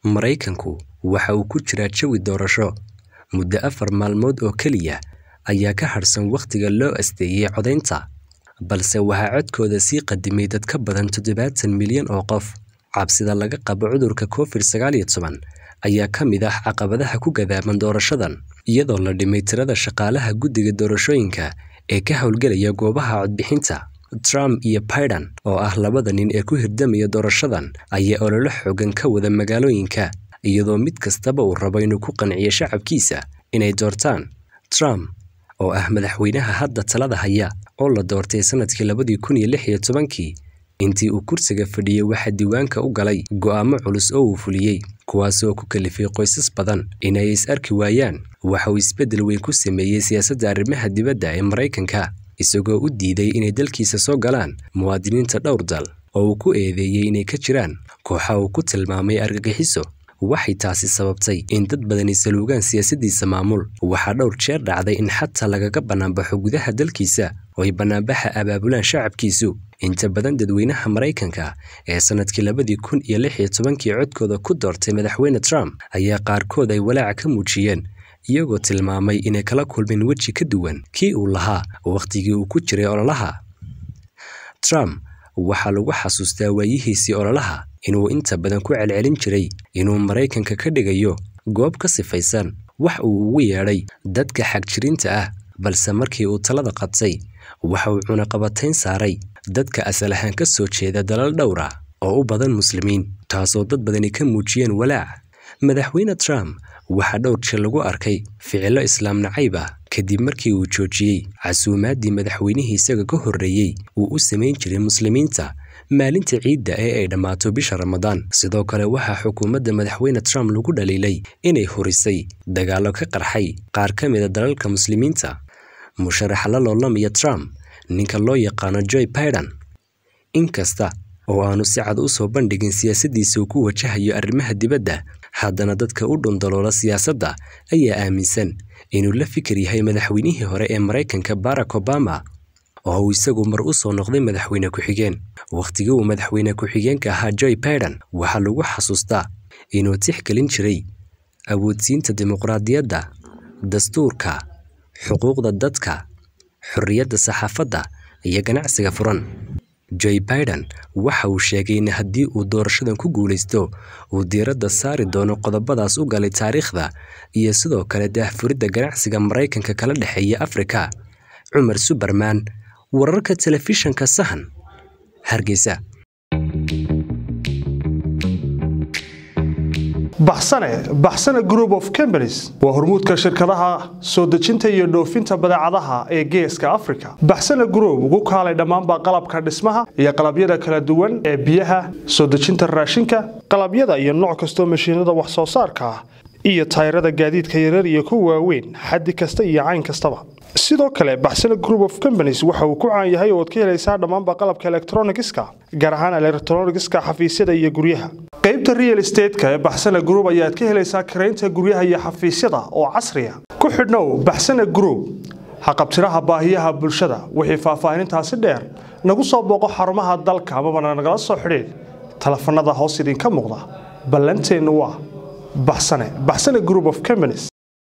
Maraykanku waxa uu ku jiraa jawi doorasho muddo 4 maalmood oo kaliya ayaa ka harsan waqtiga loo asteeyay codaynta, balse waxa codkooda sii qadimay dad ka badan 70 milyan oo qof. Cabsida laga qabo cudurka COVID-19 ayaa ka mid ah caqabadaha ku gadaaban doorashadan, iyadoo la dhimay tirada shaqaalaha guddiga doorashooyinka ee ka howlgelaya goobaha codbixinta. Trump iyo Biden oo ah labada nin ee ku hirdamaya doorashadan ayaa olole xooggan ka wada magaalooyinka, iyadoo mid kastaba uu rabo inuu ku qanciyo shacabkiisa inay doortaan. Trump oo ah madaxweynaha hadda talada haya oo la doortay sanadkii 2016, intii uu kursiga fadhiyay waxa diiwaanka u galay go'aamo culus oo uu fuliyay, kuwaas oo ku kalifay qoysas badan inay is arki waayaan. Waxa uu isbedel weyn ku sameeyay siyaasadda arrimaha dibadda ee Maraykanka, isagoo u diiday inay dalkiisa soo galaan muwaadiniinta dhowr dal oo uu ku eedeeyay inay ka jiraan kooxo uu ku tilmaamay argagixiso. Waxay taasi sababtay in dad badani saluugaan siyaasaddiisa maamul. Waxaa dhowr jeer dhacday in xataa lagaga banaanbaxo gudaha dalkiisa oo ay banaanbaxa abaabulaan shacabkiisu. Inta badan dadweynaha Maraykanka ee sanadkii 2016 codkooda ku doortay madaxweyne Trump ayaa qaarkood ay walaac ka muujiyeen, iyagoo tilmaamay inay kala kulmeen weji ka duwan kii uu lahaa waqtigii uu ku jiray ololaha. Trump waxaa lagu xasuustaa waayihiisii ololaha inuu inta badan ku celcelin jiray inuu Maraykanka ka dhigayo goob ka sifaysan wax uu ugu yeedhay dadka xagjirinta ah, balse markii uu talada qabtay waxa uu cunaqabatayn saaray dadka asal ahaan ka soo jeeda dalal dhowr ah oo u badan muslimiin, taasoo dad badani ka muujiyeen walaac. Madaxweyne Trump waxaa dhowr jeer lagu arkay ficilo islaam nacayb ah kadib markii uu joojiyay casuumaadii madaxweynihii isaga ka horreeyay uu u samayn jiray muslimiinta maalinta ciidda ee ay dhammaato bisha Ramadaan. Sidoo kale waxaa xukuumadda madaxweyne Trump lagu dhaliilay inay horisay dagaallo ka qarxay qaar ka mid ah dalalka muslimiinta. Musharaxa la loolamaya Trump, ninka loo yaqaano Joe Biden, inkasta oo aanu si cad u soo bandhigin siyaasaddiisa uu ku wajahayo arrimaha dibadda, haddana dadka u dhundaloola siyaasadda ayaa aaminsan inuu la fikir yahay madaxweynihii hore ee Maraykanka Barack Obama, oo uu isagu mar u soo noqday madaxweyne ku-xigeen. Waqtigii uu madaxweyne ku-xigeenka ahaa Joe Biden waxaa lagu xasuustaa inuu tixgelin jiray awoodsiinta dimuqraadiyadda, dastuurka, xuquuqda dadka, xorriyadda saxaafadda iyo ganacsiga furan. Joe Biden waxa uu sheegay in haddii uu doorashadan ku guulaysto uu diiradda saari doono qodobadaas u galay taariikhda iyo sidoo kale daahfuridda ganacsiga Maraykanka kala dhexeeya Afrika. Cumar Superman, wararka telefishanka Sahan, Hargeysa. Baxsane Group of Companies waa hormuudka shirkadaha soo dejinta iyo dhoofinta badeecadaha ee Geeska Afrika. Baxsane Group ugu kaalay dhammaan qalabka dhismaha iyo qalabyada kala duwan ee biyaha, soo dejinta raashinka, qalabyada iyo nooc kasta oo mashiinada wax soo saarka ah, iyo taayirada gaadiidka yaryar iyo kuwa waaweyn, xaddi kasta iyo cayn kastaba. sidoo kale Baxsane Group of Companies waxa uu ku caan yahay oo ka helaysaa dhammaan qalabka electronics-ka, gaar ahaan electronics-ka xafiisyada iyo guryaha. qaybta real estate-ka ee Baxsane Group ayaad ka helaysaa kareynta guryaha iyo xafiisyada oo casri ah. Ku xidhnow Baxsane Group haqabtiraha baahiyaha bulshada. Wixii faahfaahintaasi dheer nagu soo booqo xarumaha dalka ama nagala soo xidhiidh telefoonada hoos idinka muuqda. Ballanteenu waa Baxsane Group of Companies.